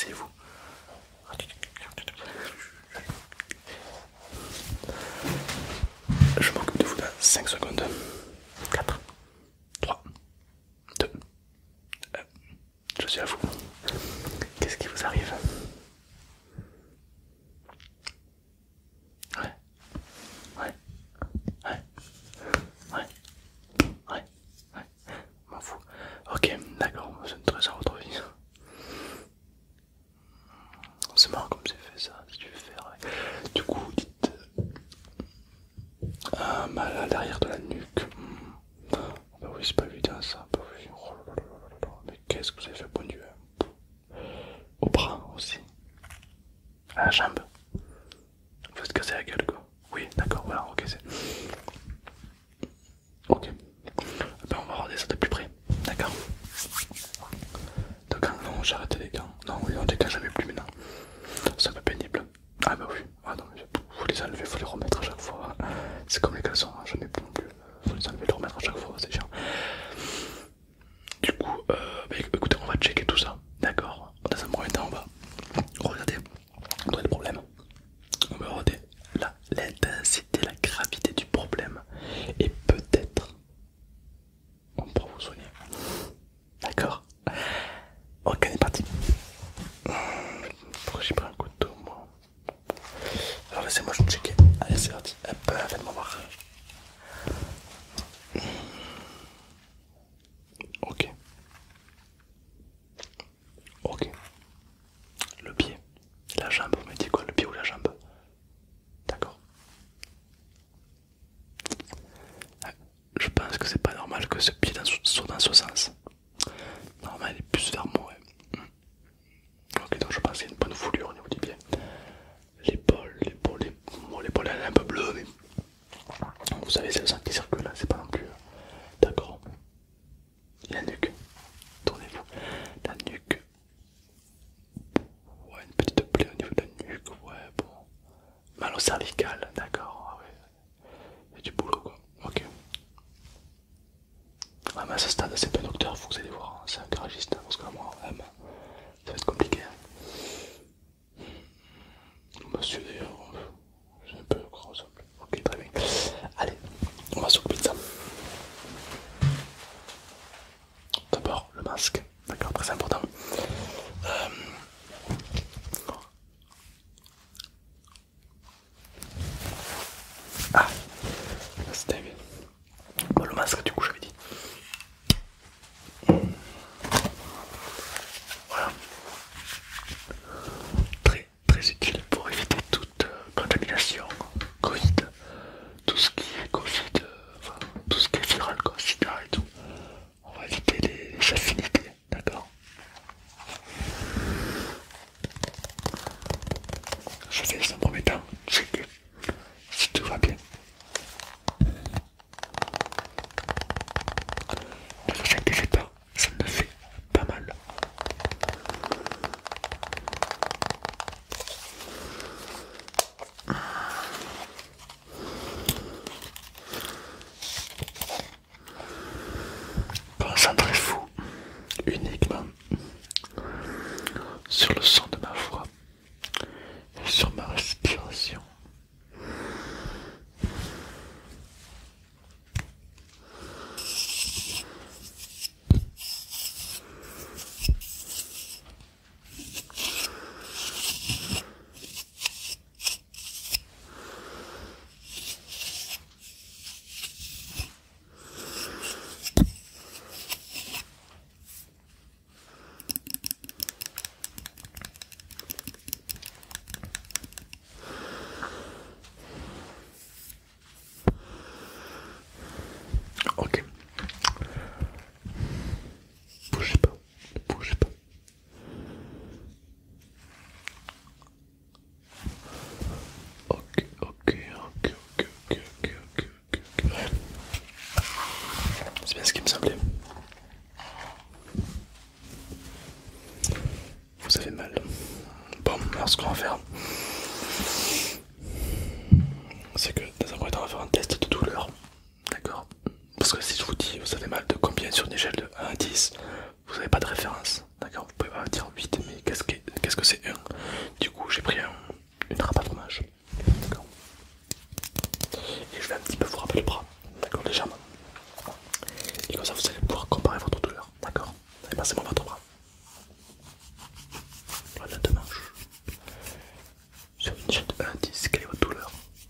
asseyez-vous. Je m'occupe de vous dans 5 secondes. 4, 3, 2, 1. Je suis à vous. Qu'est-ce qui vous arrive? Ouais, ouais, ouais, ouais, ouais, ouais. M'en fous. Ok, d'accord, c'est une très à votre vie. C'est marrant comme c'est fait ça, si tu veux faire. Ouais. Du coup, dites mal à l'arrière de la nuque. Bah oui, c'est pas évident ça. Bah oui. Oh là là là là là. Mais qu'est-ce que vous avez fait, bon Dieu? Au bras aussi. À la jambe. Vous êtes cassé la gueule quoi. Oui, d'accord, voilà, ok, c'est. Ok. Ben, on va regarder ça de plus près. D'accord. De gants, non, j'ai arrêté les gants. Non, oui, on les gants, jamais plus maintenant. C'est un peu pénible. Ah bah oui. Ah non, mais faut les enlever, faut les remettre à chaque fois. C'est comme les caleçons, hein, jamais plus non plus. Faut les enlever, les remettre à chaque fois, c'est chiant. Du coup, bah, écoutez, on va checker tout ça. D'accord. Dans un premier temps, on va regarder. On a le problème. On va regarder l'intensité, la gravité du problème. Et peut-être on pourra vous soigner. D'accord. Ok, on est parti. Pourquoi j'ai pris un couteau moi? Alors laissez-moi je checker. Allez c'est parti. Hop, faites-moi voir. Ok. Ok. Le pied. La jambe, vous m'avez dit quoi? Le pied ou la jambe? D'accord. Je pense que c'est pas normal que ce pied soit dans ce sens. Normal, il est plus vers moi. Ouais. Ok, donc je pense qu'il y a une bonne foulure au niveau du pied. L'épaule elle est un peu bleue, mais vous savez, c'est le sang qui circule là, c'est pas non plus. D'accord. La nuque, tournez-vous. La nuque. Ouais, une petite plaie au niveau de la nuque, ouais, bon. Mal au cervical, d'accord, ah ouais. Il y a du boulot quoi, ok. Ouais, mais à ce stade, c'est pas un docteur, faut que vous allez voir, hein. C'est un garagiste, hein, parce que moi, même, ça va être compliqué. Hein. Monsieur d'ailleurs, c'est un peu gros, ça. Ok, très bien. Allez, on va s'occuper de ça. D'abord, le masque, d'accord, très important. Euh, Ah, c'était bien. Bon, le masque, du coup, j'avais dit. Voilà. Très, très utile pour éviter toute contamination, Covid, tout ce qui est Covid, enfin, tout ce qui est viral, quoi, sida et tout. On va éviter les affinités, d'accord? Je fais ça en premier temps, checker si tout va bien. Ne vous inquiétez pas, ça me fait pas mal. Concentrez-vous uniquement sur le son de ma voix et sur ma respiration. Ok. Bougez pas, ne bougez pas. Ok, ok, ok, ok, ok, ok, ok, ok. Ouais. C'est bien ce qui me semblait. Vous avez mal. Bon, alors ce qu'on va faire, c'est que dans un premier temps, on va faire un test de douleur. D'accord? Parce que si je vous dis vous avez mal de combien sur une échelle de 1 à 10, vous n'avez pas de référence. D'accord? Vous pouvez pas dire 8, mais qu'est-ce que c'est un. Du coup, j'ai pris une râpe à fromage. D'accord. Et je vais un petit peu vous rappeler le bras. D'accord, légèrement. Et comme ça, vous allez pouvoir comparer votre douleur. D'accord. Et passez-moi votre bras. Voilà, deux manches. Sur une chute 1 à 10, quelle est votre douleur?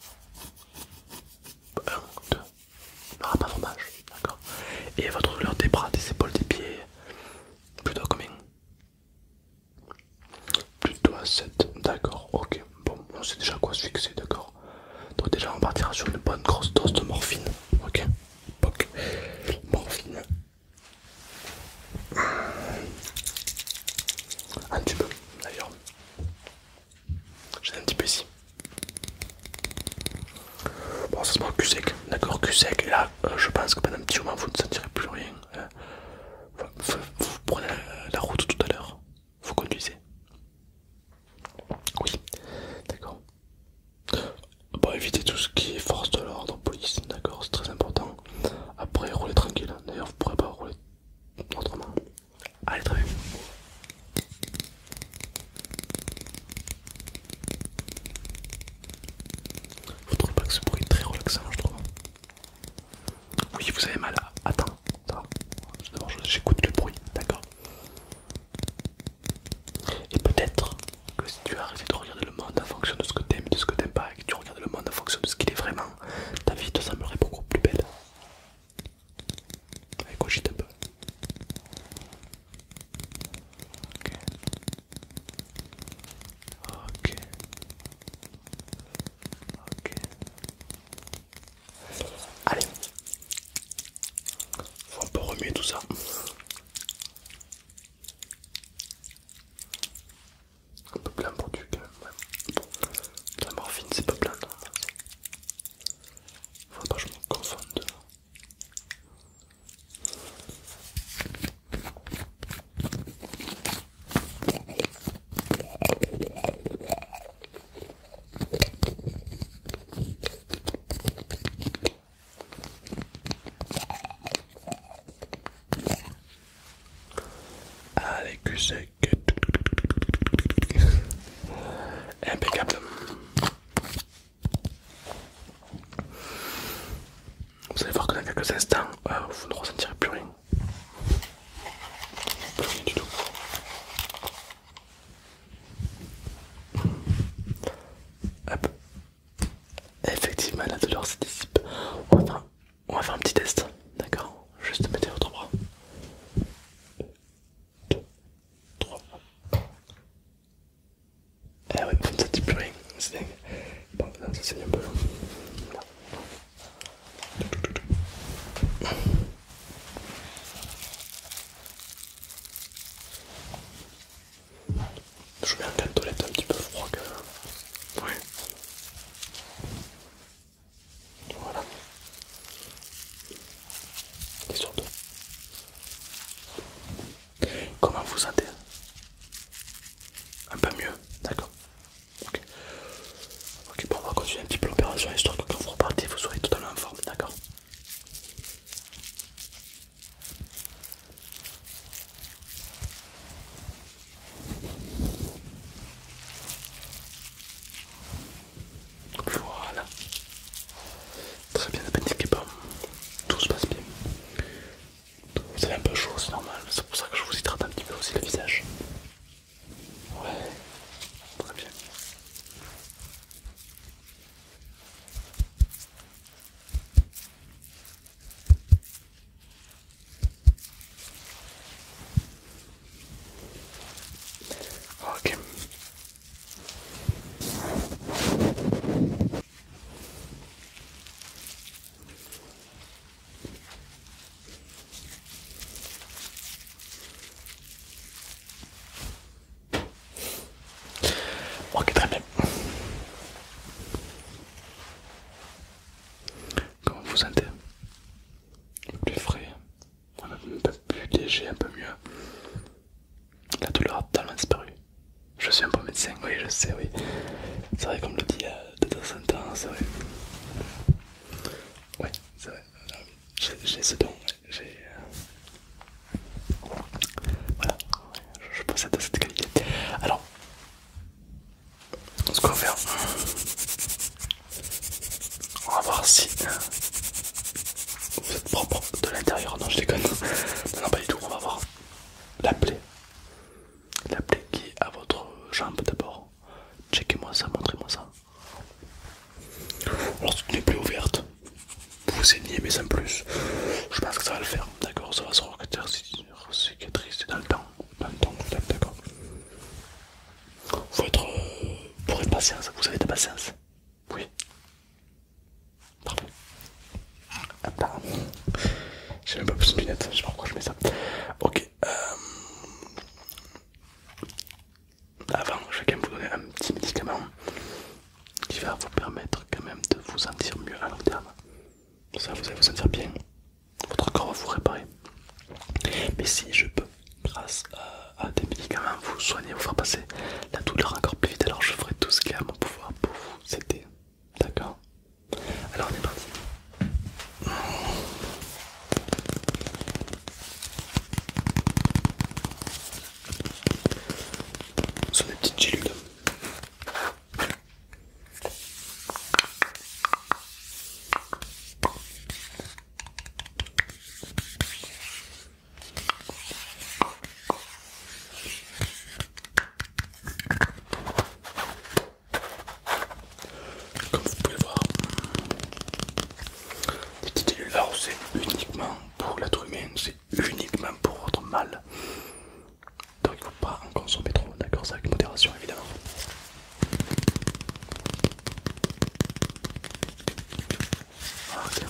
1, 2. Le râpe à fromage. D'accord. Et votre douleur des bras, des épaules, des pieds. Plutôt combien? Plutôt à 7. D'accord, ok. Bon, on sait déjà quoi se fixer, d'accord. Donc déjà on partira sur une bonne grosse dose de morphine. Ok. Ok. Morphine. Un tube d'ailleurs. J'ai un petit peu ici. Bon, ça se prend cul sec, d'accord, cul sec. Et là, je pense que pendant un petit moment vous ne sentirez plus rien. Vous prenez la route tout à l'heure. Vous conduisez. Oui, d'accord. Bon, évitez tout ce qui est force de l'ordre, police, d'accord, c'est très important. Après, roulez tranquille. D'ailleurs, vous pourrez pas rouler autrement. Allez, très bien. Vous trouvez pas que ce bruit est très relaxant, je trouve? Oui, vous avez mal. Attends, attends. D'abord, j'écoute le bruit, d'accord. Et peut-être que si tu arrêtes de regarder le monde en fonction de ce que t'aimes et de ce que t'aimes pas, et que tu regardes le monde en fonction de ce qu'il est vraiment, ta vie te semblerait beaucoup plus belle. Allez, cogite un peu. Ok. Ok. Ok. Allez. Faut un peu remuer tout ça. Un peu plein pour du quand même. Ouais. La morphine c'est pas plein, non. Faut pas que je me confonde. Allez, cul sec. Impeccable. Vous allez voir que dans quelques instants, vous ne ressentirez plus rien. Plus rien du tout. Hop. Effectivement, la douleur se dissipe. On va faire un petit test. D'accord. Juste mettez votre bras. 2, 3. Eh ouais, vous ne sentez plus rien. C'est dingue. Bon, là, ça saigne un peu. Je mets un cas de toilette un petit peu froid quand même. Ouais. Voilà. Question 2. Comment vous sentez? Un peu mieux, d'accord. Ok. Ok, bon, on va continuer un petit peu l'opération histoire que quand vous repartez, vous soyez totalement en forme, d'accord. Voilà. Très bien, ne paniquez pas. Tout se passe bien. Vous avez un peu chaud, c'est normal. C'est pour ça que je vous hydrate un petit peu aussi le visage. Ouais, très bien. Ok. Ok, très bien. Comment vous sentez? Un peu plus frais, un peu plus léger, un peu mieux. La douleur a totalement disparu. Je suis un peu médecin, oui, je sais, oui. C'est vrai qu'on me le dit de temps en temps, c'est vrai. Ouais, c'est vrai. J'ai ce don, j'ai. Voilà, je possède cette qualité. Alors, l'intérieur. Non, je déconne. Non, non, pas du tout. On va voir la plaie. La plaie qui est à votre jambe d'abord. Checkez-moi ça, montrez-moi ça. Alors, si tu n'es plus ouverte, vous saignez, mais sans plus. Je pense que ça va le faire. D'accord, ça va se cicatriser dans le temps. Dans le temps, d'accord. Faut être. Pour être patience, vous avez de la patience. Oui. Parfait. Hop là. J'ai même pas besoin de lunettes, je sais pas pourquoi je mets ça. Ok. Avant, je vais quand même vous donner un petit médicament qui va vous permettre quand même de vous sentir mieux à long terme. Ça, vous allez vous sentir bien. Votre corps va vous réparer. Mais si je peux, grâce à des médicaments, vous soigner, vous faire passer la douleur encore plus vite, alors je ferai tout ce qui est à mon pouvoir pour vous aider. D'accord? Alors on est parti. Ce sont des petites gélules. Comme vous pouvez le voir, les petites gélules, alors c'est uniquement pour l'être humain, c'est uniquement pour votre mal. Donc il ne faut pas en consommer trop, d'accord? C'est avec modération évidemment. Ok.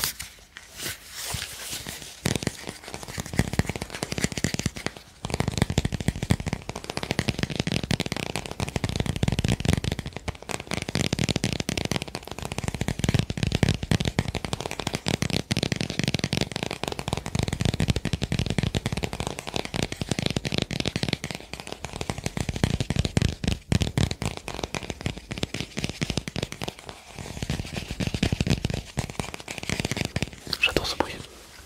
J'adore ce bruit.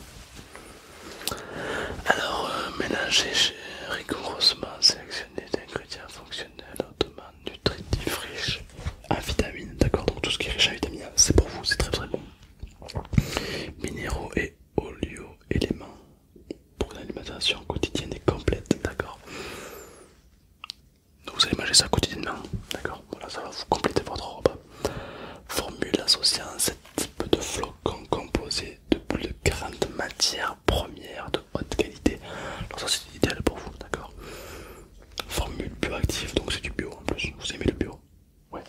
Alors, mélanger rigoureusement, sélectionner des ingrédients fonctionnels, hautement nutritifs, riches en vitamines. D'accord, donc tout ce qui est riche en vitamines, c'est pour vous, c'est très très bon. Minéraux et oligo-éléments pour une alimentation quotidienne et complète. D'accord. Donc vous allez manger ça quotidiennement. D'accord, voilà, ça va vous compléter votre repas. Formule associant 7 types de flocons composés de plus de 40 matières premières de haute qualité. Alors ça c'est idéal pour vous, d'accord. Formule bioactive, donc c'est du bio en plus. Vous aimez le bio? Ouais.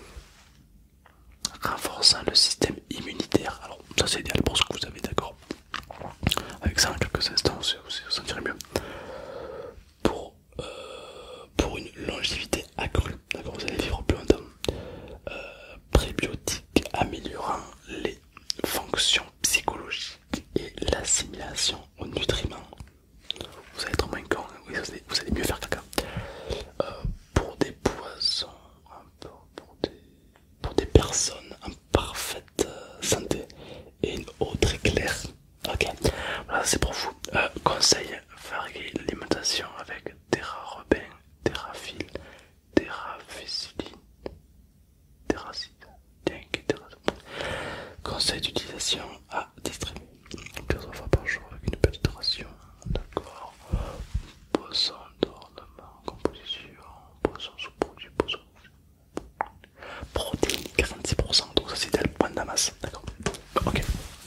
Renforçant le système immunitaire. Alors ça c'est idéal pour ce que vous avez, d'accord. Avec ça en quelques instants vous vous sentirez mieux. Pour une longévité accrue, d'accord, vous allez vivre plus longtemps. Prébiotiques améliorant les fonctions psychologiques et l'assimilation aux nutriments. Vous allez être moins con, oui, vous allez mieux faire caca. Pour des poissons, pour des personnes en parfaite santé et une eau très claire. Ok, voilà, c'est pour vous. Conseil, varier l'alimentation avec Terra Robin, Terrafil, Terraféciline, Terracide, conseil d'utilisation à distribuer plusieurs fois par jour avec une petite ration. D'accord. Poisson d'ornement, composition, poisson sous-produit, poisson. Protéines 46%, donc ça c'est le point de la masse. D'accord. Ok.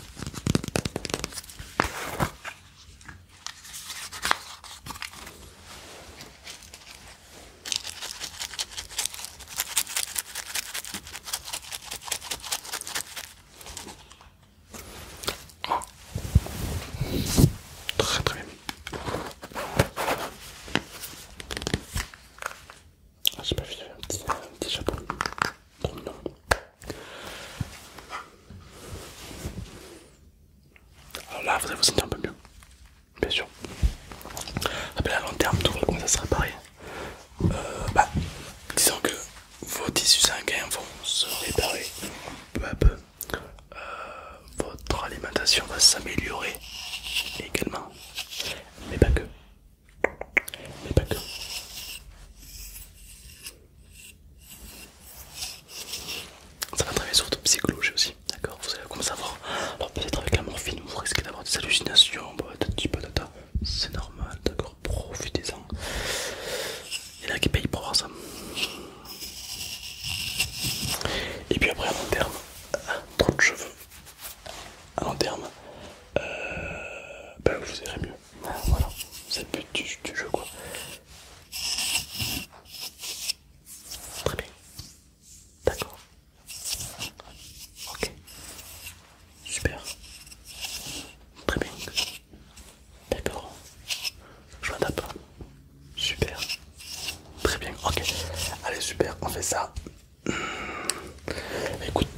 Très très bien. Ah, j'ai pas vu, il y avait un petit chapeau. Trop mignon. Alors là, vous allez vous sentir un peu mieux. Bien sûr. Après, à long terme, tout va commencer à se réparer. Disons que vos tissus sanguins vont se réparer peu à peu. Votre alimentation va s'améliorer également. Mais pas que. Mais pas que. Ça va travailler sur votre psychologie aussi, d'accord? Vous allez commencer à voir. Alors peut-être avec la morphine, vous risquez d'avoir des hallucinations, bah, petit patata, c'est normal, d'accord, profitez-en. Il y en a qui payent pour voir ça. Et puis après, à long terme, trop de cheveux. À long terme, bah, vous verrez mieux. Voilà, c'est le but du jeu, quoi. Très bien. D'accord. Ok. Super. Très bien. D'accord. Je m'adapte. Super. Très bien. Ok. Allez, super. On fait ça. Écoute,